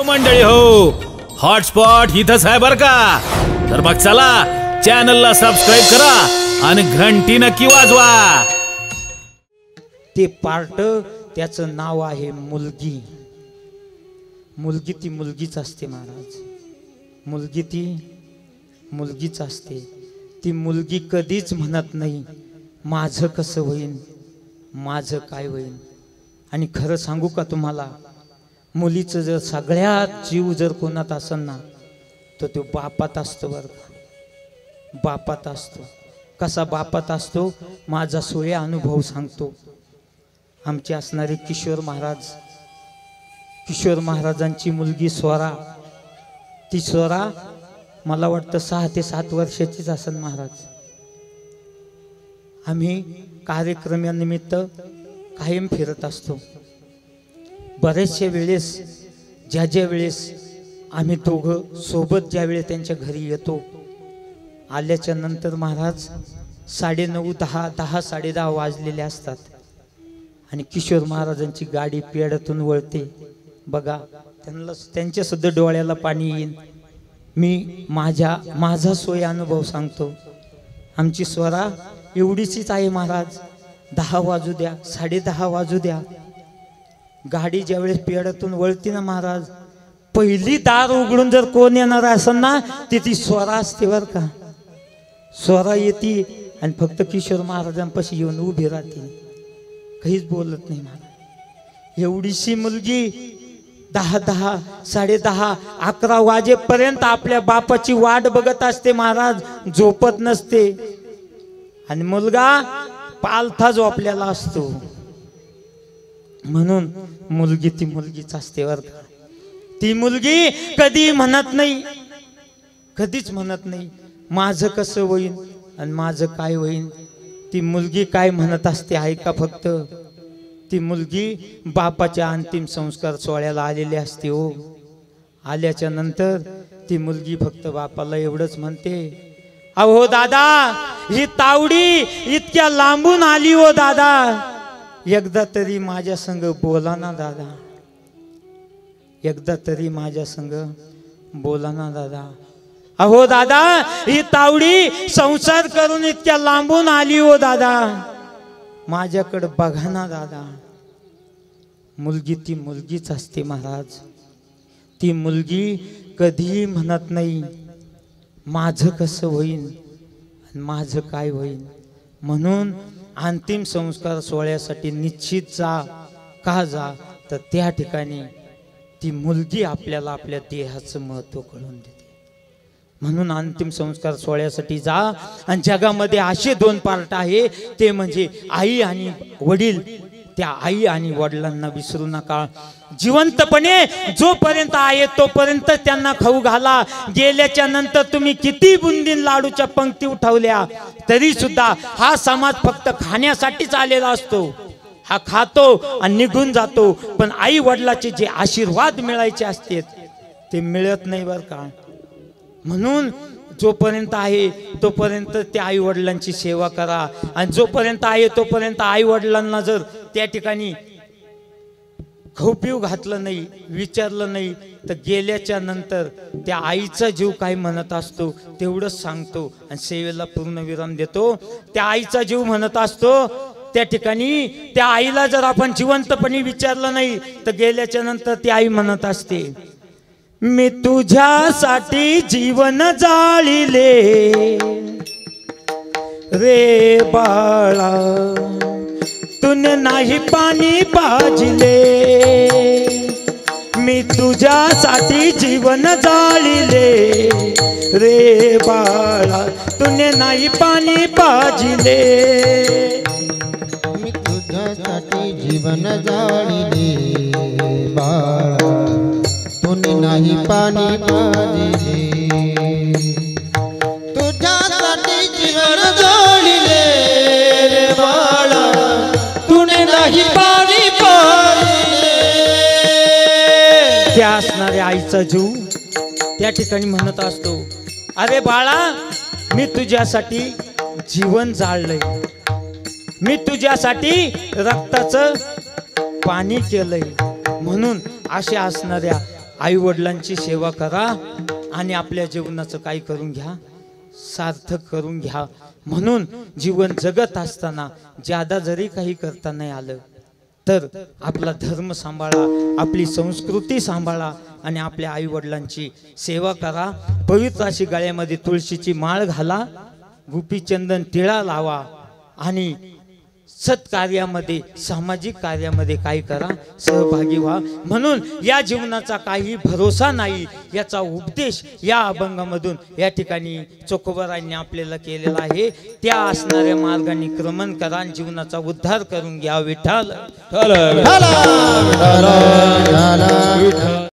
मंडळी हो, हॉटस्पॉट इथंच आहे बर का. तर मग चला चॅनलला सबस्क्राईब करा आणि घंटी नक्की वाजवा. ते पार्ट त्याचं नाव आहे मुलगी. मुलगी ती मुलगीच असते महाराज. मुलगी ती मुलगीच असते. ती मुलगी कधीच म्हणत नाही माझं कसं होईल, माझं काय होईल. आणि खरं सांगू का तुम्हाला, मुलीचं जर सगळ्यात जीव जर कोणात असेल ना तर तो बापात असतो बरं का. बापात असतो. कसा बापात असतो माझा सोया अनुभव सांगतो. आमचे असणारे किशोर महाराजांची मुलगी स्वरा. ती स्वरा मला वाटतं 6 ते 7 वर्षाचीच असेल महाराज. आम्ही कार्यक्रमानिमित्त कायम फिरत असतो. बरेचशा वेळेस ज्या वेळेस आम्ही दोघं सोबत ज्या वेळेस त्यांच्या घरी येतो, आल्याच्या नंतर महाराज 9:30 10 10:30 वाजलेले असतात आणि किशोर महाराजांची गाडी पेड्यातून वळते. बघा त्यांच्या सुद्धा डोळ्याला पाणी येईल. मी माझा सोय अनुभव सांगतो. आमची स्वरा एवढीच आहे महाराज. 10 वाजू द्या 10:30 वाजू द्या, गाडी ज्यावेळेस पेड्यातून वळती ना महाराज, पहिली दार उघडून जर कोण येणार असेल ना ती स्वरा असते बर का. स्वरा येते आणि फक्त किशोर महाराजांपाशी येऊन उभी राहते, काहीच बोलत नाही महाराज. एवढीशी मुलगी 10 10:30 11 वाजेपर्यंत आपल्या बापाची वाट बघत असते महाराज. झोपत नसते. आणि मुलगा पालथा झोपलेला असतो. म्हणून मुलगी ती मुलगीच असते बर का. ती मुलगी कधी म्हणत नाही, कधीच म्हणत नाही माझं कसं होईल आणि माझं काय होईल. ती मुलगी काय म्हणत असते ऐका फक्त. ती मुलगी बापाच्या अंतिम संस्कार सोहळ्याला आलेली असते हो. आल्याच्या नंतर ती मुलगी फक्त बापाला एवढंच म्हणते, अहो दादा ही तावडी इतक्या लांबून आली हो दादा, एकदा तरी माझ्या संग बोला ना दादा, एकदा तरी माझ्या संग बोला ना दादा. अहो दादा ही तावडी संसार करून इतक्या लांबून आली हो दादा, माझ्याकडे बघा ना दादा. मुलगी ती मुलगीच असते महाराज. ती मुलगी कधीही म्हणत नाही माझं कसं होईल आणि माझं काय होईल. म्हणून अंतिम संस्कार सोहळ्यासाठी निश्चित जा. का जा तर त्या ठिकाणी ती मुलगी आपल्याला आपल्या देहाचं महत्त्व कळून देते. म्हणून अंतिम संस्कार सोहळ्यासाठी जा. आणि जगामध्ये असे 2 पार्ट आहे, ते म्हणजे आई आणि वडील. त्या आई आणि वडिलांना विसरू नका. जिवंतपणे जोपर्यंत आहे तोपर्यंत त्यांना खाऊ घाला. गेल्याच्या नंतर तुम्ही किती बुंदीन लाडूच्या पंक्ती उठवल्या तरी सुद्धा हा समाज फक्त खाण्यासाठीच आलेला असतो. हा खातो आणि निघून जातो. पण आई वडिलाचे जे आशीर्वाद मिळायचे असते ते मिळत नाही बर का. म्हणून जोपर्यंत आहे तोपर्यंत त्या आई वडिलांची सेवा करा. आणि जोपर्यंत आहे तोपर्यंत आई वडिलांना जर त्या ठिकाणी खाऊ पिऊ घातलं नाही, विचारलं नाही, तर गेल्याच्या नंतर त्या आईचा जीव काय म्हणत असतो तेवढंच सांगतो आणि सेवेला पूर्ण विराम देतो. त्या आईचा जीव म्हणत असतो त्या ठिकाणी त्या आईला जर आपण जिवंतपणे विचारलं नाही तर गेल्याच्या नंतर ती आई म्हणत असते, मी तुझ्यासाठी जीवन जाळिले रे बाळा, तूने नाही पाणी पाजिले. मी तुझ्यासाठी जीवन जाळिले रे बाळा, तूने नाही पाणी पाजिले. मी तुझ्यासाठी जीवन जाळिले बाळा, तूने नाही पाणी पाजिले. तुझ्यासाठी जीवन जाळिले रे बाळा, तूने नाही पाणी पाजिले. त्या असणाऱ्या आईचा जीव त्या ठिकाणी म्हणत असतो, अरे बाळा मी तुझ्यासाठी जीवन जाळलंय, मी तुझ्यासाठी रक्ताचं पाणी केलंय. म्हणून अशा असणाऱ्या आई वडिलांची सेवा करा आणि आपल्या जीवनाचं काही करून घ्या, सार्थक करून घ्या. म्हणून जीवन जगत असताना ज्यादा जरी काही करता नाही आलं तर आपला धर्म सांभाळा, आपली संस्कृती सांभाळा आणि आपल्या आई वडिलांची सेवा करा. पवित्र अशी गळ्यामध्ये तुळशीची माळ घाला, गुपीचंदन टिळा लावा आणि सत्कार्यामध्ये सामाजिक कार्यामध्ये काय करा, सहभागी व्हा. म्हणून या जीवनाचा काही भरोसा नाही याचा उपदेश या अभंगामधून या ठिकाणी चोखोबारांनी आपल्याला केलेला आहे. त्या असणाऱ्या मार्गाने क्रमण करा आणि जीवनाचा उद्धार करून घ्या. विठ्ठल.